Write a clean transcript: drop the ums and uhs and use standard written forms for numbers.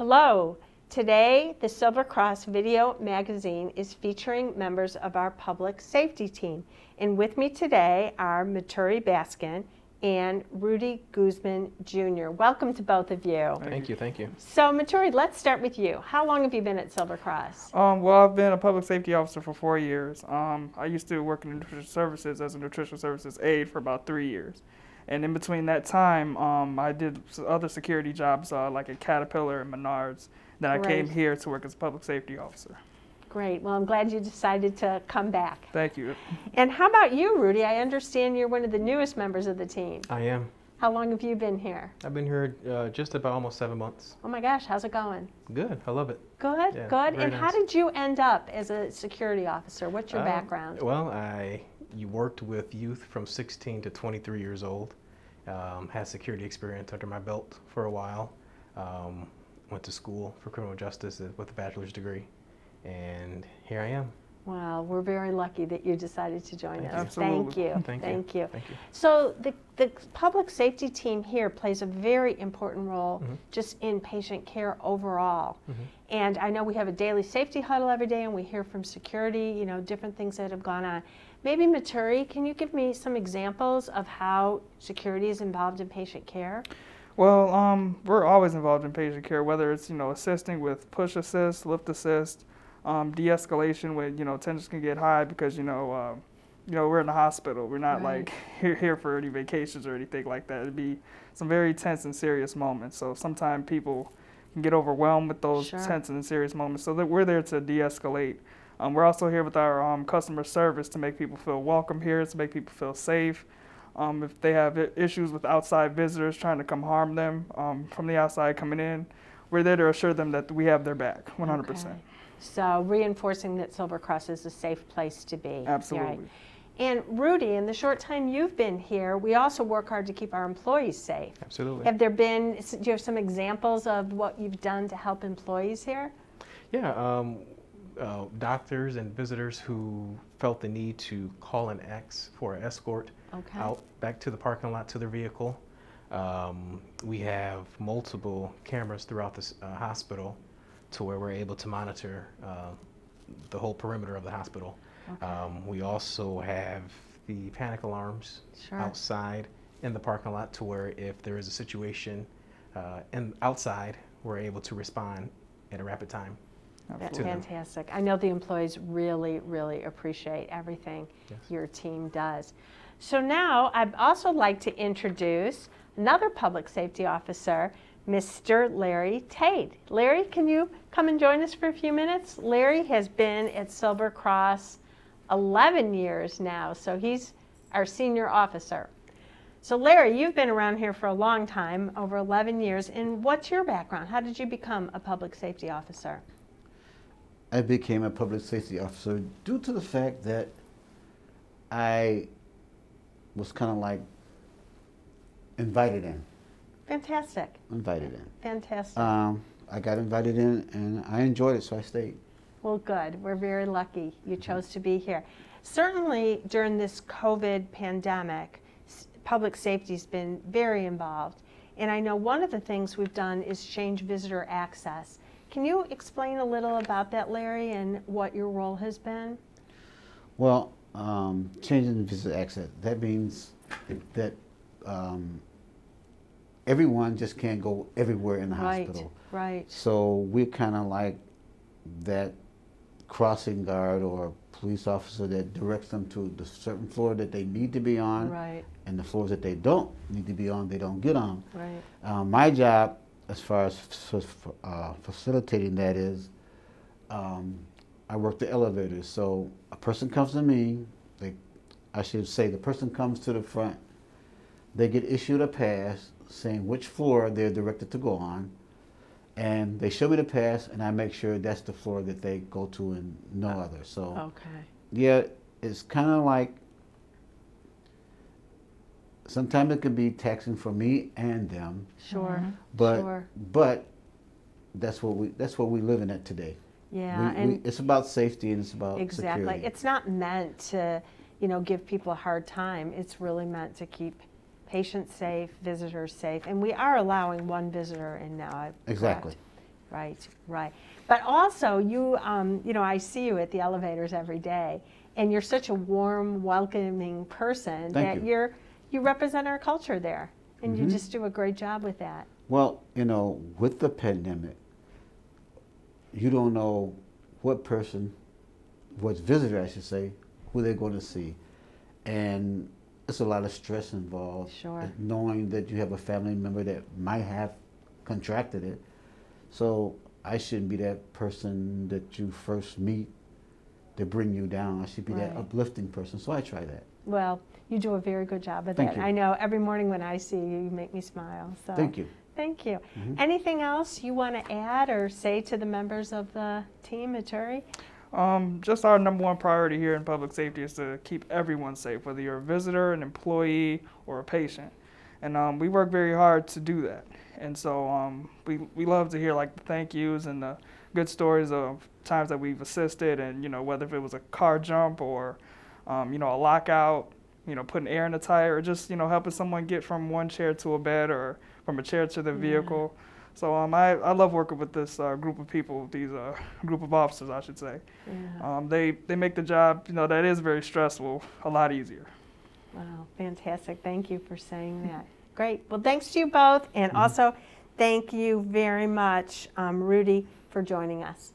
Hello. Today, the Silver Cross Video Magazine is featuring members of our public safety team. And with me today are Martauri Baskin and Rudy Guzman, Jr. Welcome to both of you. Thank you, thank you. So, Martauri, let's start with you. How long have you been at Silver Cross? Well, I've been a public safety officer for 4 years. I used to work in nutrition services as a nutritional services aide for about 3 years. And in between that time, I did other security jobs like at Caterpillar and Menards. Then I came here to work as a public safety officer. Great. Well, I'm glad you decided to come back. Thank you. And how about you, Rudy? I understand you're one of the newest members of the team. I am. How long have you been here? I've been here just about almost 7 months. Oh my gosh, how's it going? Good, I love it. Good, Yeah, good. very And how nice. did you end up as a security officer? What's your background? Well, you worked with youth from 16 to 23 years old. Had security experience under my belt for a while. Went to school for criminal justice with a bachelor's degree. And here I am. Wow, we're very lucky that you decided to join us. Absolutely. Thank you. Thank you. Thank you. So the public safety team here plays a very important role just in patient care overall. And I know we have a daily safety huddle every day, and we hear from security, you know, different things that have gone on. Maybe Martauri, can you give me some examples of how security is involved in patient care? Well, we're always involved in patient care, whether it's, assisting with push assist, lift assist, de-escalation when, tensions can get high because, we're in the hospital. We're not like here for any vacations or anything like that. It'd be some very tense and serious moments. So sometimes people can get overwhelmed with those tense and serious moments. So that we're there to de-escalate. We're also here with our customer service to make people feel welcome here, to make people feel safe. If they have issues with outside visitors trying to come harm them from the outside coming in, we're there to assure them that we have their back, 100%. Okay. So reinforcing that Silver Cross is a safe place to be. Absolutely. Right. And Rudy, in the short time you've been here, we also work hard to keep our employees safe. Absolutely. Do you have some examples of what you've done to help employees here? Yeah, doctors and visitors who felt the need to call an X for an escort out back to the parking lot to their vehicle. We have multiple cameras throughout this hospital to where we're able to monitor the whole perimeter of the hospital. We also have the panic alarms outside in the parking lot to where if there is a situation outside, we're able to respond at a rapid time. That's fantastic. I know the employees really, really appreciate everything your team does. So now I'd also like to introduce another public safety officer, Mr. Larry Tate. Larry, can you come and join us for a few minutes? Larry has been at Silver Cross 11 years now, so he's our senior officer. So Larry, you've been around here for a long time, over 11 years, and what's your background? How did you become a public safety officer? I became a public safety officer due to the fact that I was kind of like invited in. Fantastic. Invited in. Fantastic. I got invited in and I enjoyed it, so I stayed. Well, good. We're very lucky you chose to be here. Certainly during this COVID pandemic, public safety's been very involved. And I know one of the things we've done is change visitor access. Can you explain a little about that, Larry, and what your role has been? Well, changing visitor access, that means that everyone just can't go everywhere in the hospital. Right. So we're kind of like that crossing guard or police officer that directs them to the certain floor that they need to be on, and the floors that they don't need to be on, they don't get on. Right. My job, as far as facilitating that, is I work the elevators. So a person comes to me, I should say the person comes to the front, they get issued a pass saying which floor they're directed to go on, and they show me the pass and I make sure that's the floor that they go to and no other. So yeah, it's kind of like, sometimes it can be taxing for me and them. But that's what we living at today. Yeah, it's about safety and it's about security. It's not meant to, give people a hard time. It's really meant to keep patients safe, visitors safe, and we are allowing one visitor in now. Exactly. Right, right. But also, you know, I see you at the elevators every day, and you're such a warm, welcoming person that you represent our culture there, and you just do a great job with that. Well, you know, with the pandemic, you don't know what visitor, I should say, who they're going to see. And it's a lot of stress involved. Sure. Knowing that you have a family member that might have contracted it. So I shouldn't be that person that you first meet to bring you down. I should be that uplifting person. So I try that. Well, you do a very good job of that. Thank you. I know every morning when I see you, you make me smile. So Thank you. Thank you. Anything else you want to add or say to the members of the team, Martauri? Just our #1 priority here in public safety is to keep everyone safe, whether you're a visitor, an employee, or a patient. And we work very hard to do that. And so we love to hear like the thank yous and the good stories of times that we've assisted, and you know, whether if it was a car jump or you know, a lockout, you know, putting air in the tire, or just, you know, helping someone get from one chair to a bed or from a chair to the vehicle. So I love working with this group of people, these group of officers, I should say. They make the job, you know, that is very stressful, a lot easier. Wow, fantastic. Thank you for saying that. Great. Well, thanks to you both, and also thank you very much, Rudy, for joining us.